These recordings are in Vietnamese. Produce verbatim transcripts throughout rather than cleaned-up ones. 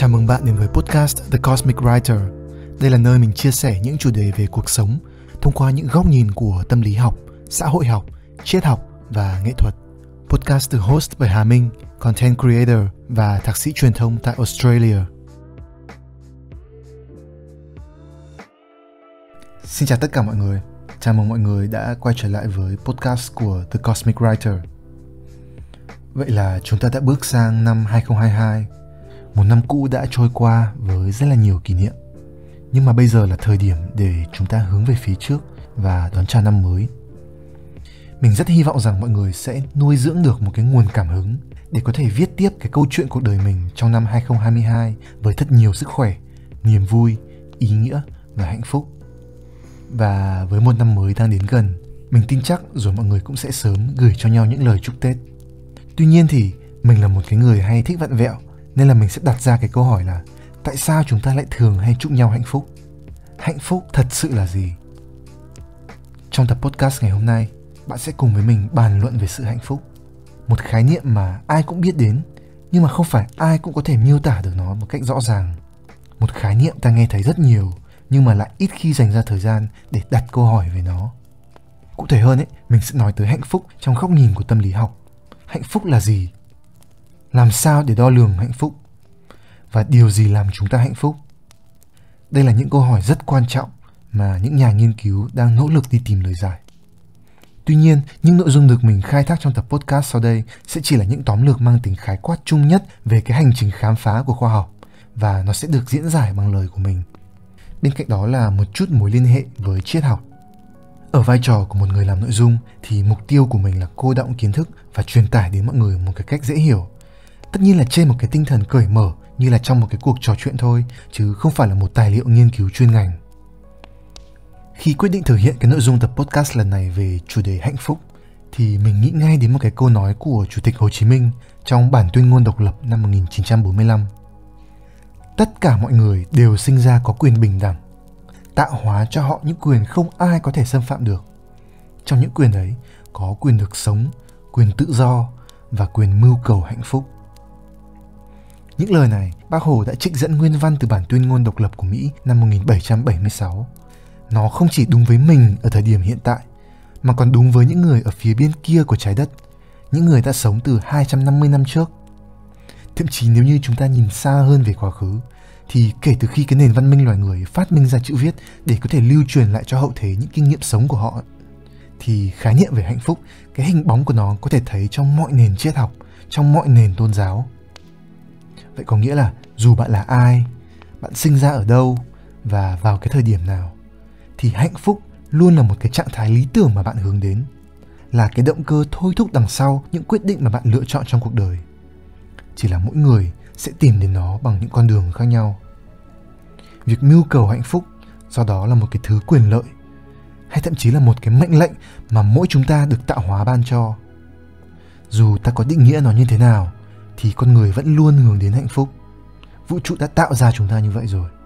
Chào mừng bạn đến với podcast The Cosmic Writer. Đây là nơi mình chia sẻ những chủ đề về cuộc sống thông qua những góc nhìn của tâm lý học, xã hội học, triết học và nghệ thuật. Podcast được host bởi Hà Minh, content creator và thạc sĩ truyền thông tại Australia. Xin chào tất cả mọi người. Chào mừng mọi người đã quay trở lại với podcast của The Cosmic Writer. Vậy là chúng ta đã bước sang năm hai không hai hai. Một năm cũ đã trôi qua với rất là nhiều kỷ niệm. Nhưng mà bây giờ là thời điểm để chúng ta hướng về phía trước và đón chào năm mới. Mình rất hy vọng rằng mọi người sẽ nuôi dưỡng được một cái nguồn cảm hứng để có thể viết tiếp cái câu chuyện cuộc đời mình trong năm hai không hai hai với thật nhiều sức khỏe, niềm vui, ý nghĩa và hạnh phúc. Và với một năm mới đang đến gần, mình tin chắc rồi mọi người cũng sẽ sớm gửi cho nhau những lời chúc Tết. Tuy nhiên thì mình là một cái người hay thích vặn vẹo, nên là mình sẽ đặt ra cái câu hỏi là tại sao chúng ta lại thường hay chúc nhau hạnh phúc? Hạnh phúc thật sự là gì? Trong tập podcast ngày hôm nay, bạn sẽ cùng với mình bàn luận về sự hạnh phúc. Một khái niệm mà ai cũng biết đến, nhưng mà không phải ai cũng có thể miêu tả được nó một cách rõ ràng. Một khái niệm ta nghe thấy rất nhiều, nhưng mà lại ít khi dành ra thời gian để đặt câu hỏi về nó. Cụ thể hơn ấy, mình sẽ nói tới hạnh phúc trong góc nhìn của tâm lý học. Hạnh phúc là gì? Làm sao để đo lường hạnh phúc? Và điều gì làm chúng ta hạnh phúc? Đây là những câu hỏi rất quan trọng mà những nhà nghiên cứu đang nỗ lực đi tìm lời giải. Tuy nhiên, những nội dung được mình khai thác trong tập podcast sau đây sẽ chỉ là những tóm lược mang tính khái quát chung nhất về cái hành trình khám phá của khoa học, và nó sẽ được diễn giải bằng lời của mình. Bên cạnh đó là một chút mối liên hệ với triết học. Ở vai trò của một người làm nội dung thì mục tiêu của mình là cô đọng kiến thức và truyền tải đến mọi người một cái cách dễ hiểu. Tất nhiên là trên một cái tinh thần cởi mở, như là trong một cái cuộc trò chuyện thôi, chứ không phải là một tài liệu nghiên cứu chuyên ngành. Khi quyết định thực hiện cái nội dung tập podcast lần này về chủ đề hạnh phúc, thì mình nghĩ ngay đến một cái câu nói của Chủ tịch Hồ Chí Minh trong bản tuyên ngôn độc lập năm một nghìn chín trăm bốn mươi lăm. Tất cả mọi người đều sinh ra có quyền bình đẳng, tạo hóa cho họ những quyền không ai có thể xâm phạm được. Trong những quyền ấy có quyền được sống, quyền tự do và quyền mưu cầu hạnh phúc. Những lời này Bác Hồ đã trích dẫn nguyên văn từ bản tuyên ngôn độc lập của Mỹ năm một nghìn bảy trăm bảy mươi sáu. Nó không chỉ đúng với mình ở thời điểm hiện tại, mà còn đúng với những người ở phía bên kia của trái đất, những người đã sống từ hai trăm năm mươi năm trước. Thậm chí nếu như chúng ta nhìn xa hơn về quá khứ, thì kể từ khi cái nền văn minh loài người phát minh ra chữ viết để có thể lưu truyền lại cho hậu thế những kinh nghiệm sống của họ, thì khái niệm về hạnh phúc, cái hình bóng của nó có thể thấy trong mọi nền triết học, trong mọi nền tôn giáo. Vậy có nghĩa là dù bạn là ai, bạn sinh ra ở đâu và vào cái thời điểm nào, thì hạnh phúc luôn là một cái trạng thái lý tưởng mà bạn hướng đến, là cái động cơ thôi thúc đằng sau những quyết định mà bạn lựa chọn trong cuộc đời. Chỉ là mỗi người sẽ tìm đến nó bằng những con đường khác nhau. Việc mưu cầu hạnh phúc do đó là một cái thứ quyền lợi, hay thậm chí là một cái mệnh lệnh mà mỗi chúng ta được tạo hóa ban cho. Dù ta có định nghĩa nó như thế nào, thì con người vẫn luôn hướng đến hạnh phúc. Vũ trụ đã tạo ra chúng ta như vậy rồi.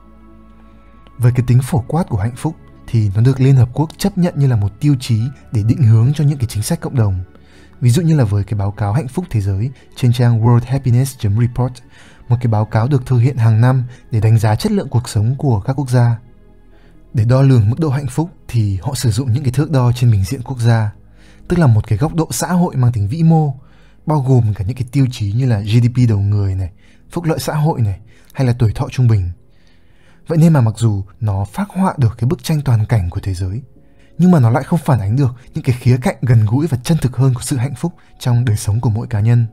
Với cái tính phổ quát của hạnh phúc thì nó được Liên Hợp Quốc chấp nhận như là một tiêu chí để định hướng cho những cái chính sách cộng đồng. Ví dụ như là với cái báo cáo hạnh phúc thế giới trên trang world happiness chấm report, một cái báo cáo được thực hiện hàng năm để đánh giá chất lượng cuộc sống của các quốc gia. Để đo lường mức độ hạnh phúc thì họ sử dụng những cái thước đo trên bình diện quốc gia, tức là một cái góc độ xã hội mang tính vĩ mô, bao gồm cả những cái tiêu chí như là giê đê pê đầu người này, phúc lợi xã hội này, hay là tuổi thọ trung bình. Vậy nên mà mặc dù nó phác họa được cái bức tranh toàn cảnh của thế giới, nhưng mà nó lại không phản ánh được những cái khía cạnh gần gũi và chân thực hơn của sự hạnh phúc trong đời sống của mỗi cá nhân.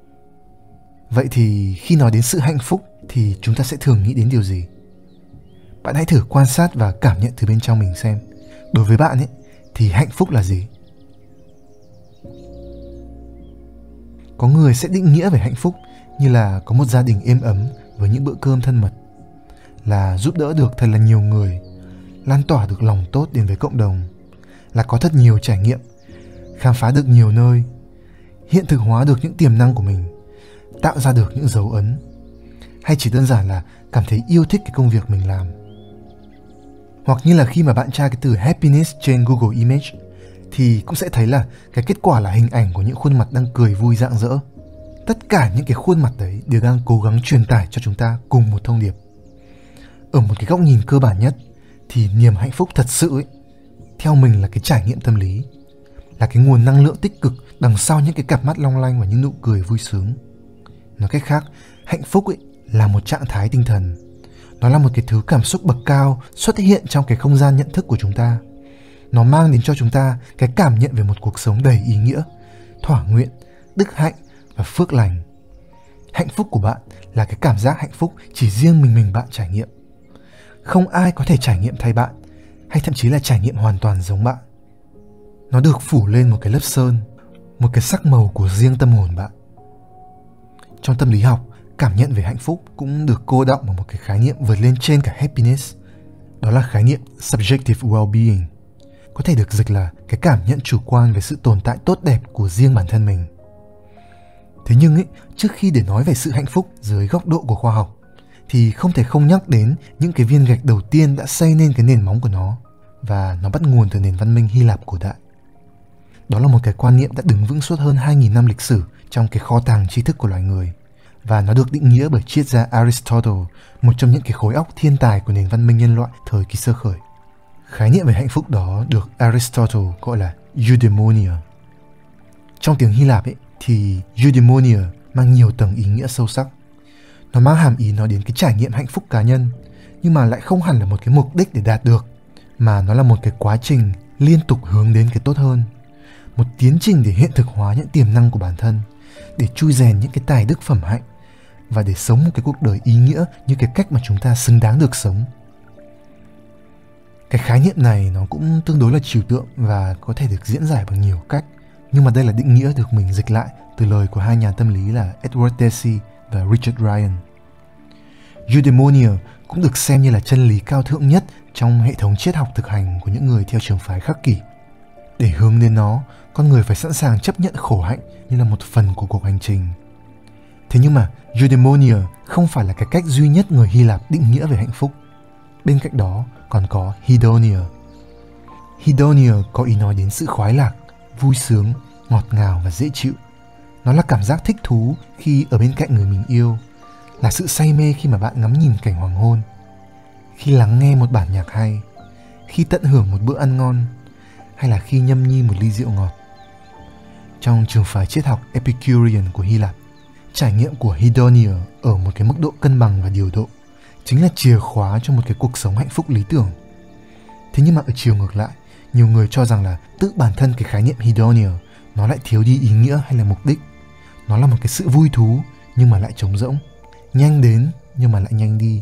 Vậy thì khi nói đến sự hạnh phúc thì chúng ta sẽ thường nghĩ đến điều gì? Bạn hãy thử quan sát và cảm nhận từ bên trong mình xem. Đối với bạn ấy thì hạnh phúc là gì? Có người sẽ định nghĩa về hạnh phúc như là có một gia đình êm ấm với những bữa cơm thân mật, là giúp đỡ được thật là nhiều người, lan tỏa được lòng tốt đến với cộng đồng, là có thật nhiều trải nghiệm, khám phá được nhiều nơi, hiện thực hóa được những tiềm năng của mình, tạo ra được những dấu ấn, hay chỉ đơn giản là cảm thấy yêu thích cái công việc mình làm. Hoặc như là khi mà bạn tra cái từ happiness trên Google Image thì cũng sẽ thấy là cái kết quả là hình ảnh của những khuôn mặt đang cười vui rạng rỡ. tất cả những cái khuôn mặt đấy đều đang cố gắng truyền tải cho chúng ta cùng một thông điệp. Ở một cái góc nhìn cơ bản nhất thì niềm hạnh phúc thật sự ấy, theo mình là cái trải nghiệm tâm lý, là cái nguồn năng lượng tích cực đằng sau những cái cặp mắt long lanh và những nụ cười vui sướng. Nói cách khác, hạnh phúc ấy là một trạng thái tinh thần. Nó là một cái thứ cảm xúc bậc cao xuất hiện trong cái không gian nhận thức của chúng ta. Nó mang đến cho chúng ta cái cảm nhận về một cuộc sống đầy ý nghĩa, thỏa nguyện, đức hạnh và phước lành. Hạnh phúc của bạn là cái cảm giác hạnh phúc chỉ riêng mình mình bạn trải nghiệm. Không ai có thể trải nghiệm thay bạn, hay thậm chí là trải nghiệm hoàn toàn giống bạn. Nó được phủ lên một cái lớp sơn, một cái sắc màu của riêng tâm hồn bạn. Trong tâm lý học, cảm nhận về hạnh phúc cũng được cô đọng vào một cái khái niệm vượt lên trên cả happiness. Đó là khái niệm subjective well-being. Có thể được dịch là cái cảm nhận chủ quan về sự tồn tại tốt đẹp của riêng bản thân mình. Thế nhưng ấy, trước khi để nói về sự hạnh phúc dưới góc độ của khoa học, thì không thể không nhắc đến những cái viên gạch đầu tiên đã xây nên cái nền móng của nó, và nó bắt nguồn từ nền văn minh Hy Lạp cổ đại. Đó là một cái quan niệm đã đứng vững suốt hơn hai nghìn năm lịch sử trong cái kho tàng tri thức của loài người, và nó được định nghĩa bởi triết gia Aristotle, một trong những cái khối óc thiên tài của nền văn minh nhân loại thời kỳ sơ khởi. Khái niệm về hạnh phúc đó được Aristotle gọi là eudaimonia. Trong tiếng Hy Lạp ấy, thì eudaimonia mang nhiều tầng ý nghĩa sâu sắc. Nó mang hàm ý nói đến cái trải nghiệm hạnh phúc cá nhân, nhưng mà lại không hẳn là một cái mục đích để đạt được, mà nó là một cái quá trình liên tục hướng đến cái tốt hơn. Một tiến trình để hiện thực hóa những tiềm năng của bản thân, để chui rèn những cái tài đức phẩm hạnh, và để sống một cái cuộc đời ý nghĩa như cái cách mà chúng ta xứng đáng được sống. Cái khái niệm này nó cũng tương đối là trừu tượng và có thể được diễn giải bằng nhiều cách, nhưng mà đây là định nghĩa được mình dịch lại từ lời của hai nhà tâm lý là Edward Deci và Richard Ryan. Eudaimonia cũng được xem như là chân lý cao thượng nhất trong hệ thống triết học thực hành của những người theo trường phái khắc kỷ. Để hướng đến nó, con người phải sẵn sàng chấp nhận khổ hạnh như là một phần của cuộc hành trình. Thế nhưng mà eudaimonia không phải là cái cách duy nhất người Hy Lạp định nghĩa về hạnh phúc. Bên cạnh đó còn có hedonia. Hedonia có ý nói đến sự khoái lạc, vui sướng, ngọt ngào và dễ chịu. Nó là cảm giác thích thú khi ở bên cạnh người mình yêu, là sự say mê khi mà bạn ngắm nhìn cảnh hoàng hôn, khi lắng nghe một bản nhạc hay, khi tận hưởng một bữa ăn ngon, hay là khi nhâm nhi một ly rượu ngọt. Trong trường phái triết học Epicurean của Hy Lạp, trải nghiệm của hedonia ở một cái mức độ cân bằng và điều độ chính là chìa khóa cho một cái cuộc sống hạnh phúc lý tưởng. Thế nhưng mà ở chiều ngược lại, nhiều người cho rằng là tự bản thân cái khái niệm hedonia nó lại thiếu đi ý nghĩa hay là mục đích. Nó là một cái sự vui thú nhưng mà lại trống rỗng, nhanh đến nhưng mà lại nhanh đi.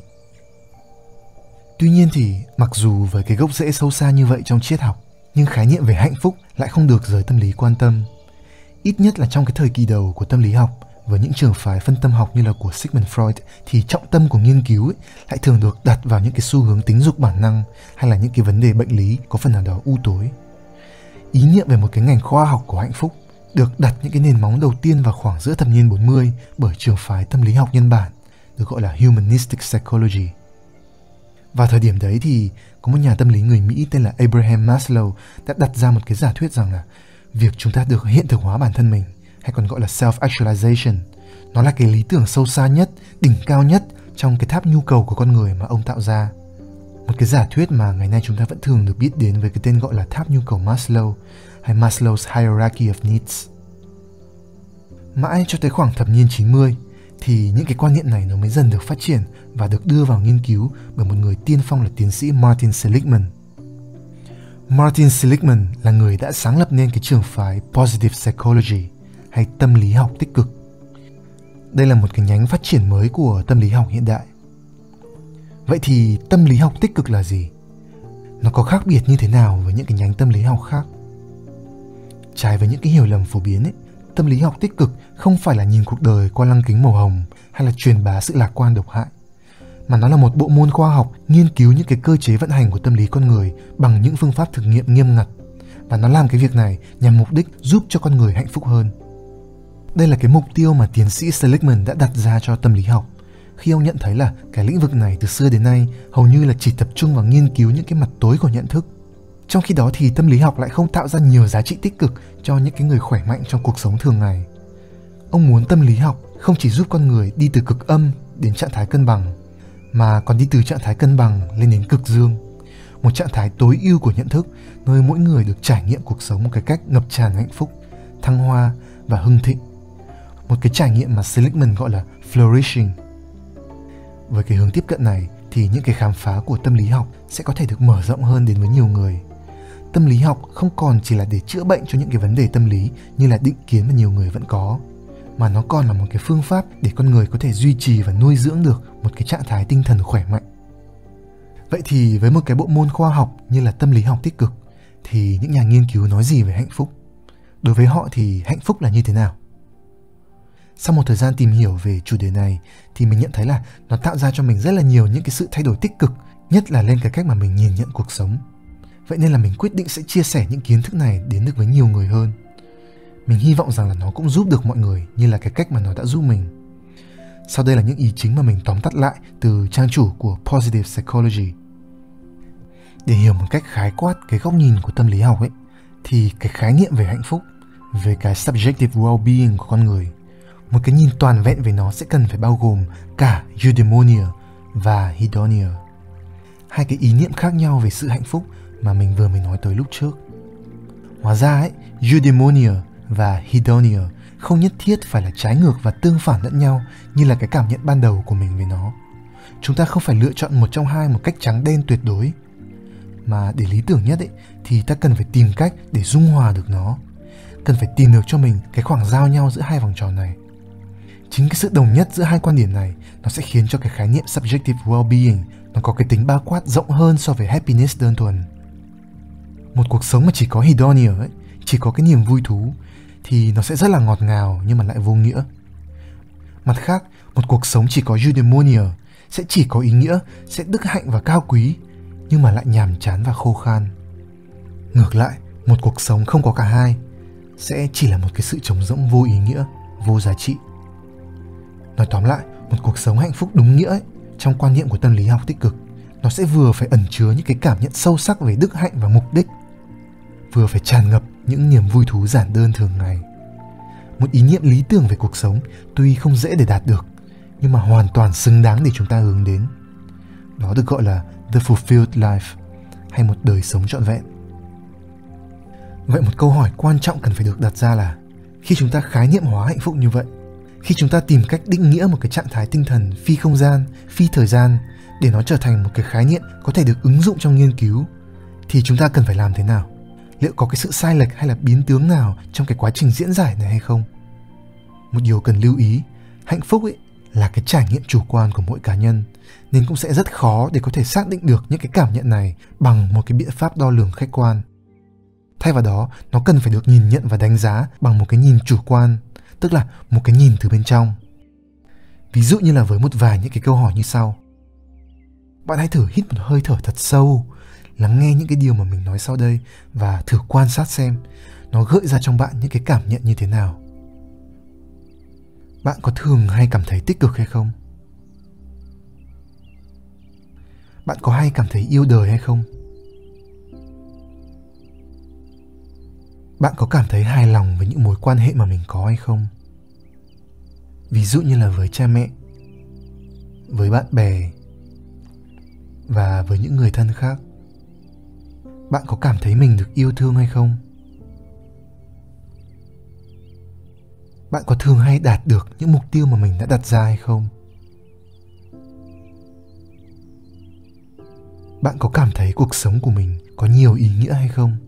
Tuy nhiên thì mặc dù với cái gốc rễ sâu xa như vậy trong triết học, nhưng khái niệm về hạnh phúc lại không được giới tâm lý quan tâm. Ít nhất là trong cái thời kỳ đầu của tâm lý học, với những trường phái phân tâm học như là của Sigmund Freud, thì trọng tâm của nghiên cứu ấy lại thường được đặt vào những cái xu hướng tính dục bản năng hay là những cái vấn đề bệnh lý có phần nào đó u tối. Ý niệm về một cái ngành khoa học của hạnh phúc được đặt những cái nền móng đầu tiên vào khoảng giữa thập niên bốn mươi bởi trường phái tâm lý học nhân bản được gọi là Humanistic Psychology. Vào thời điểm đấy thì có một nhà tâm lý người Mỹ tên là Abraham Maslow đã đặt ra một cái giả thuyết rằng là việc chúng ta được hiện thực hóa bản thân mình, hay còn gọi là self-actualization, nó là cái lý tưởng sâu xa nhất, đỉnh cao nhất trong cái tháp nhu cầu của con người mà ông tạo ra. Một cái giả thuyết mà ngày nay chúng ta vẫn thường được biết đến với cái tên gọi là tháp nhu cầu Maslow hay Maslow's Hierarchy of Needs. Mãi cho tới khoảng thập niên chín mươi thì những cái quan niệm này nó mới dần được phát triển và được đưa vào nghiên cứu bởi một người tiên phong là tiến sĩ Martin Seligman. Martin Seligman là người đã sáng lập nên cái trường phái Positive Psychology hay tâm lý học tích cực. Đây là một cái nhánh phát triển mới của tâm lý học hiện đại. Vậy thì tâm lý học tích cực là gì? Nó có khác biệt như thế nào với những cái nhánh tâm lý học khác? Trái với những cái hiểu lầm phổ biến ấy, tâm lý học tích cực không phải là nhìn cuộc đời qua lăng kính màu hồng hay là truyền bá sự lạc quan độc hại, mà nó là một bộ môn khoa học nghiên cứu những cái cơ chế vận hành của tâm lý con người bằng những phương pháp thực nghiệm nghiêm ngặt, và nó làm cái việc này nhằm mục đích giúp cho con người hạnh phúc hơn. Đây là cái mục tiêu mà tiến sĩ Seligman đã đặt ra cho tâm lý học, khi ông nhận thấy là cái lĩnh vực này từ xưa đến nay hầu như là chỉ tập trung vào nghiên cứu những cái mặt tối của nhận thức. Trong khi đó thì tâm lý học lại không tạo ra nhiều giá trị tích cực cho những cái người khỏe mạnh trong cuộc sống thường ngày. Ông muốn tâm lý học không chỉ giúp con người đi từ cực âm đến trạng thái cân bằng, mà còn đi từ trạng thái cân bằng lên đến cực dương, một trạng thái tối ưu của nhận thức, nơi mỗi người được trải nghiệm cuộc sống một cái cách ngập tràn hạnh phúc, thăng hoa và hưng thịnh. Một cái trải nghiệm mà Seligman gọi là flourishing. Với cái hướng tiếp cận này thì những cái khám phá của tâm lý học sẽ có thể được mở rộng hơn đến với nhiều người. Tâm lý học không còn chỉ là để chữa bệnh cho những cái vấn đề tâm lý như là định kiến mà nhiều người vẫn có, mà nó còn là một cái phương pháp để con người có thể duy trì và nuôi dưỡng được một cái trạng thái tinh thần khỏe mạnh. Vậy thì với một cái bộ môn khoa học như là tâm lý học tích cực thì những nhà nghiên cứu nói gì về hạnh phúc? Đối với họ thì hạnh phúc là như thế nào? Sau một thời gian tìm hiểu về chủ đề này thì mình nhận thấy là nó tạo ra cho mình rất là nhiều những cái sự thay đổi tích cực, nhất là lên cái cách mà mình nhìn nhận cuộc sống. Vậy nên là mình quyết định sẽ chia sẻ những kiến thức này đến được với nhiều người hơn. Mình hy vọng rằng là nó cũng giúp được mọi người như là cái cách mà nó đã giúp mình. Sau đây là những ý chính mà mình tóm tắt lại từ trang chủ của Positive Psychology. Để hiểu một cách khái quát cái góc nhìn của tâm lý học ấy, thì cái khái niệm về hạnh phúc, về cái subjective well-being của con người, một cái nhìn toàn vẹn về nó sẽ cần phải bao gồm cả eudaimonia và hedonia, hai cái ý niệm khác nhau về sự hạnh phúc mà mình vừa mới nói tới lúc trước. Hóa ra ấy, eudaimonia và hedonia không nhất thiết phải là trái ngược và tương phản lẫn nhau như là cái cảm nhận ban đầu của mình về nó. Chúng ta không phải lựa chọn một trong hai một cách trắng đen tuyệt đối, mà để lý tưởng nhất ấy, thì ta cần phải tìm cách để dung hòa được nó, cần phải tìm được cho mình cái khoảng giao nhau giữa hai vòng tròn này. Chính cái sự đồng nhất giữa hai quan điểm này nó sẽ khiến cho cái khái niệm subjective well-being nó có cái tính bao quát rộng hơn so với happiness đơn thuần. Một cuộc sống mà chỉ có hedonia ấy, chỉ có cái niềm vui thú thì nó sẽ rất là ngọt ngào nhưng mà lại vô nghĩa. Mặt khác, một cuộc sống chỉ có eudaimonia sẽ chỉ có ý nghĩa, sẽ đức hạnh và cao quý nhưng mà lại nhàm chán và khô khan. Ngược lại, một cuộc sống không có cả hai sẽ chỉ là một cái sự trống rỗng vô ý nghĩa, vô giá trị. Nói tóm lại, một cuộc sống hạnh phúc đúng nghĩa ấy, trong quan niệm của tâm lý học tích cực, nó sẽ vừa phải ẩn chứa những cái cảm nhận sâu sắc về đức hạnh và mục đích, vừa phải tràn ngập những niềm vui thú giản đơn thường ngày. Một ý niệm lý tưởng về cuộc sống tuy không dễ để đạt được, nhưng mà hoàn toàn xứng đáng để chúng ta hướng đến. Đó được gọi là the fulfilled life, hay một đời sống trọn vẹn. Vậy một câu hỏi quan trọng cần phải được đặt ra là khi chúng ta khái niệm hóa hạnh phúc như vậy, khi chúng ta tìm cách định nghĩa một cái trạng thái tinh thần phi không gian, phi thời gian để nó trở thành một cái khái niệm có thể được ứng dụng trong nghiên cứu, thì chúng ta cần phải làm thế nào? Liệu có cái sự sai lệch hay là biến tướng nào trong cái quá trình diễn giải này hay không? Một điều cần lưu ý, hạnh phúc ấy là cái trải nghiệm chủ quan của mỗi cá nhân, nên cũng sẽ rất khó để có thể xác định được những cái cảm nhận này bằng một cái biện pháp đo lường khách quan. Thay vào đó, nó cần phải được nhìn nhận và đánh giá bằng một cái nhìn chủ quan, tức là một cái nhìn từ bên trong. Ví dụ như là với một vài những cái câu hỏi như sau. Bạn hãy thử hít một hơi thở thật sâu, lắng nghe những cái điều mà mình nói sau đây và thử quan sát xem nó gợi ra trong bạn những cái cảm nhận như thế nào. Bạn có thường hay cảm thấy tích cực hay không? Bạn có hay cảm thấy yêu đời hay không? Bạn có cảm thấy hài lòng với những mối quan hệ mà mình có hay không? Ví dụ như là với cha mẹ, với bạn bè và với những người thân khác. Bạn có cảm thấy mình được yêu thương hay không? Bạn có thường hay đạt được những mục tiêu mà mình đã đặt ra hay không? Bạn có cảm thấy cuộc sống của mình có nhiều ý nghĩa hay không?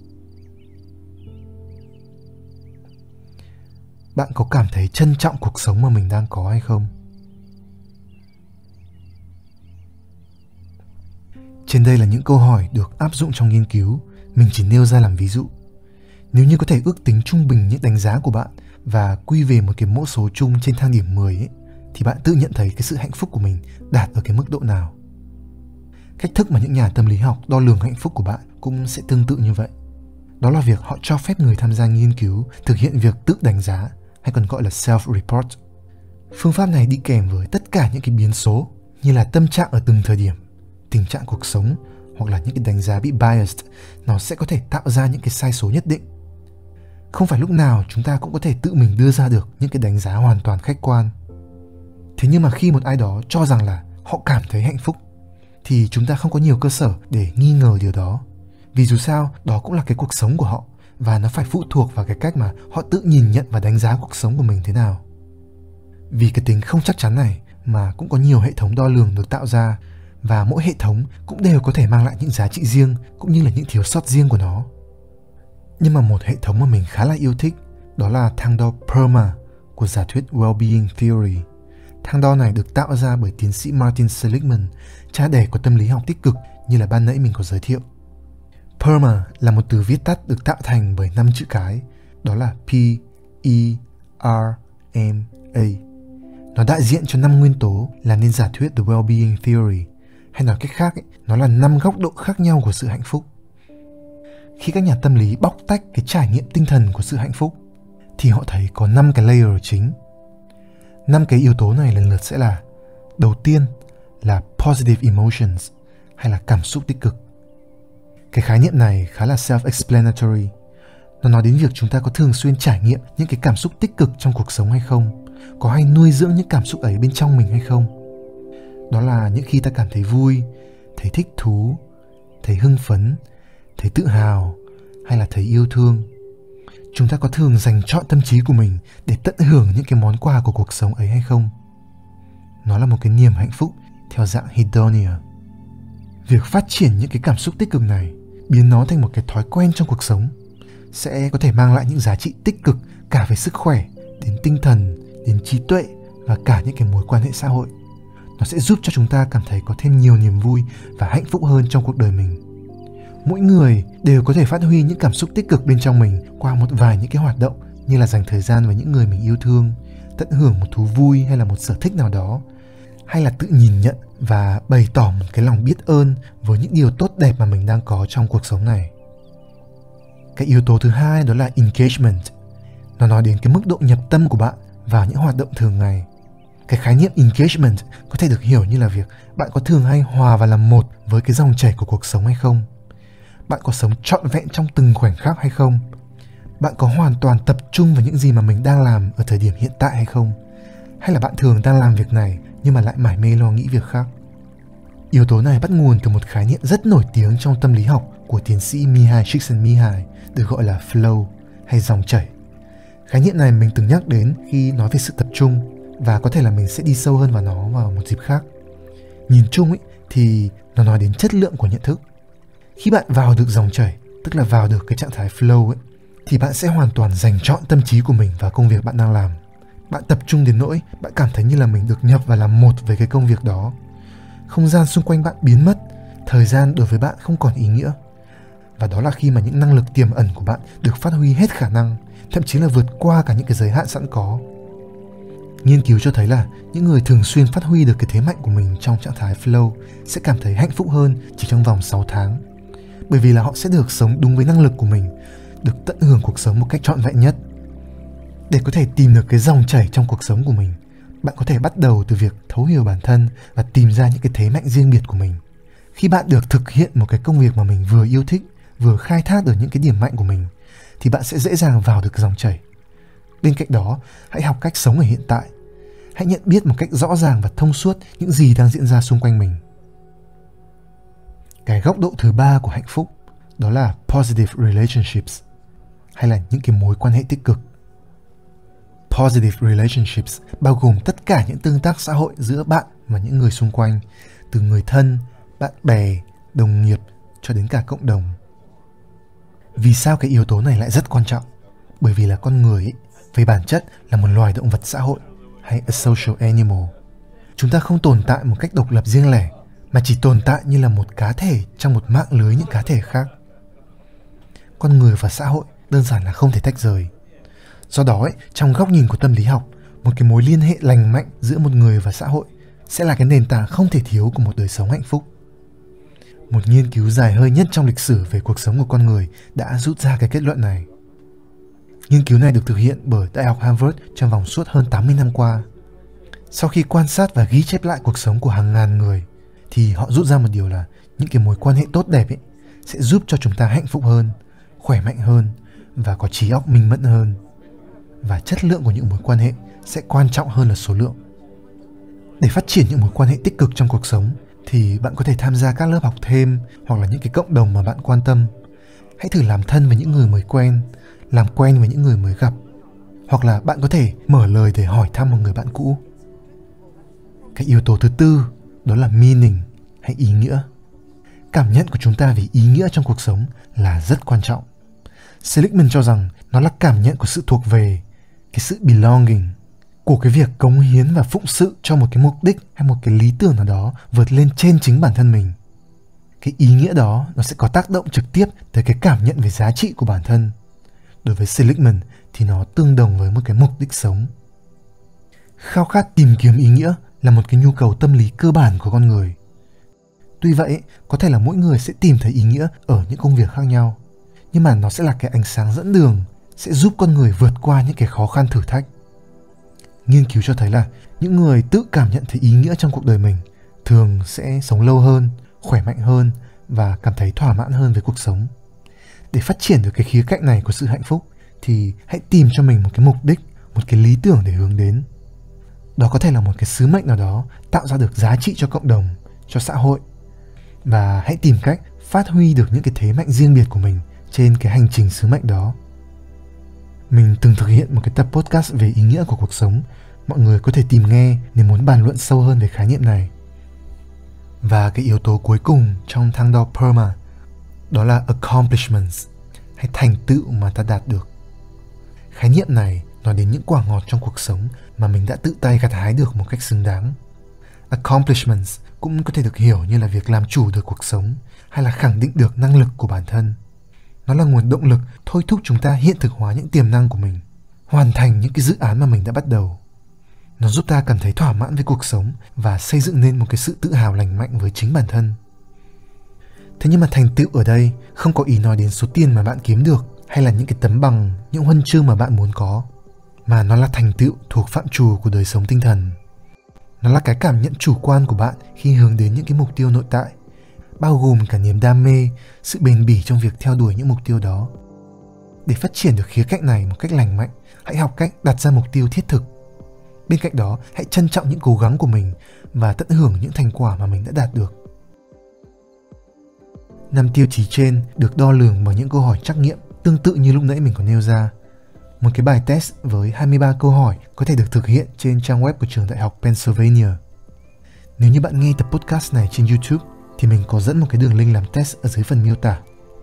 Bạn có cảm thấy trân trọng cuộc sống mà mình đang có hay không? Trên đây là những câu hỏi được áp dụng trong nghiên cứu, mình chỉ nêu ra làm ví dụ. Nếu như có thể ước tính trung bình những đánh giá của bạn và quy về một cái mẫu số chung trên thang điểm mười ấy, thì bạn tự nhận thấy cái sự hạnh phúc của mình đạt ở cái mức độ nào. Cách thức mà những nhà tâm lý học đo lường hạnh phúc của bạn cũng sẽ tương tự như vậy. Đó là việc họ cho phép người tham gia nghiên cứu thực hiện việc tự đánh giá, hay còn gọi là self-report. Phương pháp này đi kèm với tất cả những cái biến số như là tâm trạng ở từng thời điểm, tình trạng cuộc sống hoặc là những cái đánh giá bị biased, nó sẽ có thể tạo ra những cái sai số nhất định. không phải lúc nào chúng ta cũng có thể tự mình đưa ra được những cái đánh giá hoàn toàn khách quan. Thế nhưng mà khi một ai đó cho rằng là họ cảm thấy hạnh phúc, thì chúng ta không có nhiều cơ sở để nghi ngờ điều đó. Vì dù sao, đó cũng là cái cuộc sống của họ, và nó phải phụ thuộc vào cái cách mà họ tự nhìn nhận và đánh giá cuộc sống của mình thế nào. Vì cái tính không chắc chắn này mà cũng có nhiều hệ thống đo lường được tạo ra, và mỗi hệ thống cũng đều có thể mang lại những giá trị riêng cũng như là những thiếu sót riêng của nó. Nhưng mà một hệ thống mà mình khá là yêu thích, đó là thang đo PERMA của giả thuyết Well-being Theory. Thang đo này được tạo ra bởi tiến sĩ Martin Seligman, cha đẻ của tâm lý học tích cực như là ban nãy mình có giới thiệu. PERMA là một từ viết tắt được tạo thành bởi năm chữ cái, đó là P, E, R, M, A. Nó đại diện cho năm nguyên tố làm nên giả thuyết The Well-being Theory, hay nói cách khác, ấy, nó là năm góc độ khác nhau của sự hạnh phúc. Khi các nhà tâm lý bóc tách cái trải nghiệm tinh thần của sự hạnh phúc, thì họ thấy có năm cái layer chính. Năm cái yếu tố này lần lượt sẽ là: đầu tiên là positive emotions, hay là cảm xúc tích cực. Cái khái niệm này khá là self-explanatory. Nó nói đến việc chúng ta có thường xuyên trải nghiệm những cái cảm xúc tích cực trong cuộc sống hay không, có hay nuôi dưỡng những cảm xúc ấy bên trong mình hay không. Đó là những khi ta cảm thấy vui, thấy thích thú, thấy hưng phấn, thấy tự hào, hay là thấy yêu thương. Chúng ta có thường dành trọn tâm trí của mình để tận hưởng những cái món quà của cuộc sống ấy hay không? Nó là một cái niềm hạnh phúc theo dạng hedonia. Việc phát triển những cái cảm xúc tích cực này, biến nó thành một cái thói quen trong cuộc sống, sẽ có thể mang lại những giá trị tích cực cả về sức khỏe, đến tinh thần, đến trí tuệ và cả những cái mối quan hệ xã hội. Nó sẽ giúp cho chúng ta cảm thấy có thêm nhiều niềm vui và hạnh phúc hơn trong cuộc đời mình. Mỗi người đều có thể phát huy những cảm xúc tích cực bên trong mình qua một vài những cái hoạt động, như là dành thời gian với những người mình yêu thương, tận hưởng một thú vui hay là một sở thích nào đó, hay là tự nhìn nhận và bày tỏ một cái lòng biết ơn với những điều tốt đẹp mà mình đang có trong cuộc sống này. Cái yếu tố thứ hai đó là engagement. Nó nói đến cái mức độ nhập tâm của bạn vào những hoạt động thường ngày. Cái khái niệm engagement có thể được hiểu như là việc bạn có thường hay hòa vào làm một với cái dòng chảy của cuộc sống hay không? Bạn có sống trọn vẹn trong từng khoảnh khắc hay không? Bạn có hoàn toàn tập trung vào những gì mà mình đang làm ở thời điểm hiện tại hay không? Hay là bạn thường đang làm việc này nhưng mà lại mải mê lo nghĩ việc khác? Yếu tố này bắt nguồn từ một khái niệm rất nổi tiếng trong tâm lý học của tiến sĩ Mihai Csikszentmihalyi, được gọi là flow hay dòng chảy. Khái niệm này mình từng nhắc đến khi nói về sự tập trung, và có thể là mình sẽ đi sâu hơn vào nó vào một dịp khác. Nhìn chung ấy, thì nó nói đến chất lượng của nhận thức. Khi bạn vào được dòng chảy, tức là vào được cái trạng thái flow ấy, thì bạn sẽ hoàn toàn dành trọn tâm trí của mình vào công việc bạn đang làm. Bạn tập trung đến nỗi bạn cảm thấy như là mình được nhập và làm một với cái công việc đó. Không gian xung quanh bạn biến mất, thời gian đối với bạn không còn ý nghĩa. Và đó là khi mà những năng lực tiềm ẩn của bạn được phát huy hết khả năng, thậm chí là vượt qua cả những cái giới hạn sẵn có. Nghiên cứu cho thấy là những người thường xuyên phát huy được cái thế mạnh của mình trong trạng thái flow sẽ cảm thấy hạnh phúc hơn chỉ trong vòng sáu tháng. Bởi vì là họ sẽ được sống đúng với năng lực của mình, được tận hưởng cuộc sống một cách trọn vẹn nhất. Để có thể tìm được cái dòng chảy trong cuộc sống của mình, bạn có thể bắt đầu từ việc thấu hiểu bản thân và tìm ra những cái thế mạnh riêng biệt của mình. Khi bạn được thực hiện một cái công việc mà mình vừa yêu thích, vừa khai thác được những cái điểm mạnh của mình, thì bạn sẽ dễ dàng vào được dòng chảy. Bên cạnh đó, hãy học cách sống ở hiện tại. Hãy nhận biết một cách rõ ràng và thông suốt những gì đang diễn ra xung quanh mình. Cái góc độ thứ ba của hạnh phúc, đó là positive relationships, hay là những cái mối quan hệ tích cực. Positive relationships bao gồm tất cả những tương tác xã hội giữa bạn và những người xung quanh, từ người thân, bạn bè, đồng nghiệp cho đến cả cộng đồng. Vì sao cái yếu tố này lại rất quan trọng? Bởi vì là con người ấy, về bản chất là một loài động vật xã hội, hay a social animal. Chúng ta không tồn tại một cách độc lập riêng lẻ, mà chỉ tồn tại như là một cá thể trong một mạng lưới những cá thể khác. Con người và xã hội đơn giản là không thể tách rời. Do đó, ấy, trong góc nhìn của tâm lý học, một cái mối liên hệ lành mạnh giữa một người và xã hội sẽ là cái nền tảng không thể thiếu của một đời sống hạnh phúc. Một nghiên cứu dài hơi nhất trong lịch sử về cuộc sống của con người đã rút ra cái kết luận này. Nghiên cứu này được thực hiện bởi Đại học Harvard trong vòng suốt hơn tám mươi năm qua. Sau khi quan sát và ghi chép lại cuộc sống của hàng ngàn người, thì họ rút ra một điều là những cái mối quan hệ tốt đẹp ấy sẽ giúp cho chúng ta hạnh phúc hơn, khỏe mạnh hơn và có trí óc minh mẫn hơn. Và chất lượng của những mối quan hệ sẽ quan trọng hơn là số lượng. Để phát triển những mối quan hệ tích cực trong cuộc sống thì bạn có thể tham gia các lớp học thêm hoặc là những cái cộng đồng mà bạn quan tâm. Hãy thử làm thân với những người mới quen, làm quen với những người mới gặp. Hoặc là bạn có thể mở lời để hỏi thăm một người bạn cũ. Cái yếu tố thứ tư đó là meaning hay ý nghĩa. Cảm nhận của chúng ta về ý nghĩa trong cuộc sống là rất quan trọng. Seligman cho rằng nó là cảm nhận của sự thuộc về, cái sự belonging, của cái việc cống hiến và phụng sự cho một cái mục đích hay một cái lý tưởng nào đó vượt lên trên chính bản thân mình. Cái ý nghĩa đó nó sẽ có tác động trực tiếp tới cái cảm nhận về giá trị của bản thân. Đối với Seligman thì nó tương đồng với một cái mục đích sống. Khao khát tìm kiếm ý nghĩa là một cái nhu cầu tâm lý cơ bản của con người. Tuy vậy, có thể là mỗi người sẽ tìm thấy ý nghĩa ở những công việc khác nhau, nhưng mà nó sẽ là cái ánh sáng dẫn đường, sẽ giúp con người vượt qua những cái khó khăn thử thách. Nghiên cứu cho thấy là những người tự cảm nhận thấy ý nghĩa trong cuộc đời mình thường sẽ sống lâu hơn, khỏe mạnh hơn và cảm thấy thỏa mãn hơn với cuộc sống. Để phát triển được cái khía cạnh này của sự hạnh phúc thì hãy tìm cho mình một cái mục đích, một cái lý tưởng để hướng đến. Đó có thể là một cái sứ mệnh nào đó tạo ra được giá trị cho cộng đồng, cho xã hội. Và hãy tìm cách phát huy được những cái thế mạnh riêng biệt của mình trên cái hành trình sứ mệnh đó. Mình từng thực hiện một cái tập podcast về ý nghĩa của cuộc sống. Mọi người có thể tìm nghe nếu muốn bàn luận sâu hơn về khái niệm này. Và cái yếu tố cuối cùng trong thang đo PERMA đó là accomplishments, hay thành tựu mà ta đạt được. Khái niệm này nói đến những quả ngọt trong cuộc sống mà mình đã tự tay gặt hái được một cách xứng đáng. Accomplishments cũng có thể được hiểu như là việc làm chủ được cuộc sống hay là khẳng định được năng lực của bản thân. Nó là nguồn động lực thôi thúc chúng ta hiện thực hóa những tiềm năng của mình, hoàn thành những cái dự án mà mình đã bắt đầu. Nó giúp ta cảm thấy thỏa mãn với cuộc sống và xây dựng nên một cái sự tự hào lành mạnh với chính bản thân. Thế nhưng mà thành tựu ở đây không có ý nói đến số tiền mà bạn kiếm được hay là những cái tấm bằng, những huân chương mà bạn muốn có, mà nó là thành tựu thuộc phạm trù của đời sống tinh thần. Nó là cái cảm nhận chủ quan của bạn khi hướng đến những cái mục tiêu nội tại, bao gồm cả niềm đam mê, sự bền bỉ trong việc theo đuổi những mục tiêu đó. Để phát triển được khía cạnh này một cách lành mạnh, hãy học cách đặt ra mục tiêu thiết thực. Bên cạnh đó, hãy trân trọng những cố gắng của mình và tận hưởng những thành quả mà mình đã đạt được. Năm tiêu chí trên được đo lường bằng những câu hỏi trắc nghiệm tương tự như lúc nãy mình có nêu ra. Một cái bài test với hai mươi ba câu hỏi có thể được thực hiện trên trang web của trường đại học Pennsylvania. Nếu như bạn nghe tập podcast này trên YouTube thì mình có dẫn một cái đường link làm test ở dưới phần miêu tả.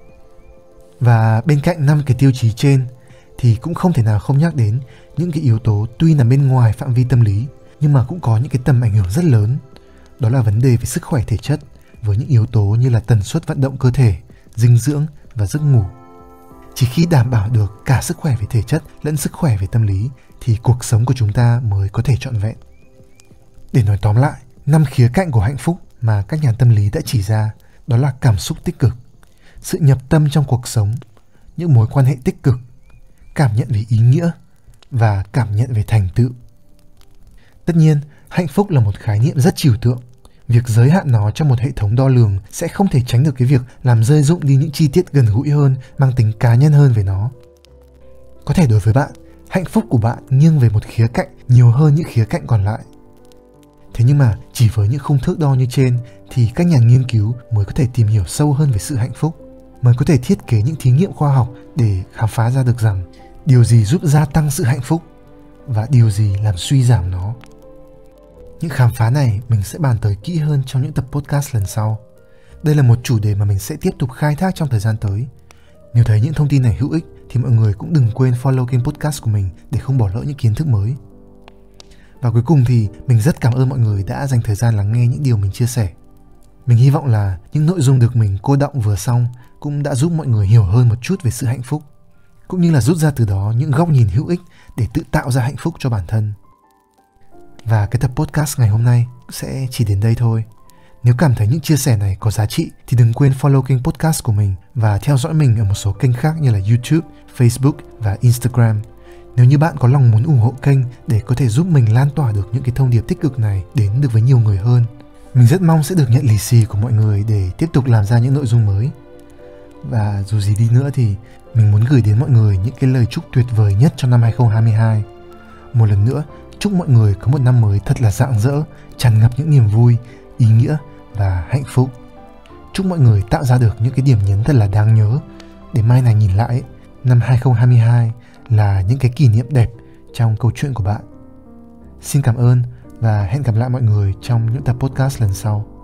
Và bên cạnh năm cái tiêu chí trên thì cũng không thể nào không nhắc đến những cái yếu tố tuy nằm bên ngoài phạm vi tâm lý nhưng mà cũng có những cái tầm ảnh hưởng rất lớn. Đó là vấn đề về sức khỏe thể chất với những yếu tố như là tần suất vận động cơ thể, dinh dưỡng và giấc ngủ. Chỉ khi đảm bảo được cả sức khỏe về thể chất lẫn sức khỏe về tâm lý thì cuộc sống của chúng ta mới có thể trọn vẹn. Để nói tóm lại, năm khía cạnh của hạnh phúc mà các nhà tâm lý đã chỉ ra đó là cảm xúc tích cực, sự nhập tâm trong cuộc sống, những mối quan hệ tích cực, cảm nhận về ý nghĩa và cảm nhận về thành tựu. Tất nhiên, hạnh phúc là một khái niệm rất trừu tượng. Việc giới hạn nó trong một hệ thống đo lường sẽ không thể tránh được cái việc làm rơi rụng đi những chi tiết gần gũi hơn, mang tính cá nhân hơn về nó. Có thể đối với bạn, hạnh phúc của bạn nghiêng về một khía cạnh nhiều hơn những khía cạnh còn lại. Thế nhưng mà chỉ với những khung thước đo như trên thì các nhà nghiên cứu mới có thể tìm hiểu sâu hơn về sự hạnh phúc, mới có thể thiết kế những thí nghiệm khoa học để khám phá ra được rằng điều gì giúp gia tăng sự hạnh phúc và điều gì làm suy giảm nó. Những khám phá này mình sẽ bàn tới kỹ hơn trong những tập podcast lần sau. Đây là một chủ đề mà mình sẽ tiếp tục khai thác trong thời gian tới. Nếu thấy những thông tin này hữu ích thì mọi người cũng đừng quên follow kênh podcast của mình để không bỏ lỡ những kiến thức mới. Và cuối cùng thì mình rất cảm ơn mọi người đã dành thời gian lắng nghe những điều mình chia sẻ. Mình hy vọng là những nội dung được mình cô đọng vừa xong cũng đã giúp mọi người hiểu hơn một chút về sự hạnh phúc, cũng như là rút ra từ đó những góc nhìn hữu ích để tự tạo ra hạnh phúc cho bản thân. Và cái tập podcast ngày hôm nay sẽ chỉ đến đây thôi. Nếu cảm thấy những chia sẻ này có giá trị thì đừng quên follow kênh podcast của mình và theo dõi mình ở một số kênh khác như là YouTube, Facebook và Instagram. Nếu như bạn có lòng muốn ủng hộ kênh để có thể giúp mình lan tỏa được những cái thông điệp tích cực này đến được với nhiều người hơn, mình rất mong sẽ được nhận lì xì của mọi người để tiếp tục làm ra những nội dung mới. Và dù gì đi nữa thì mình muốn gửi đến mọi người những cái lời chúc tuyệt vời nhất cho năm hai không hai hai. Một lần nữa, chúc mọi người có một năm mới thật là rạng rỡ, tràn ngập những niềm vui, ý nghĩa và hạnh phúc. Chúc mọi người tạo ra được những cái điểm nhấn thật là đáng nhớ, để mai này nhìn lại, năm hai không hai hai là những cái kỷ niệm đẹp trong câu chuyện của bạn. Xin cảm ơn và hẹn gặp lại mọi người trong những tập podcast lần sau.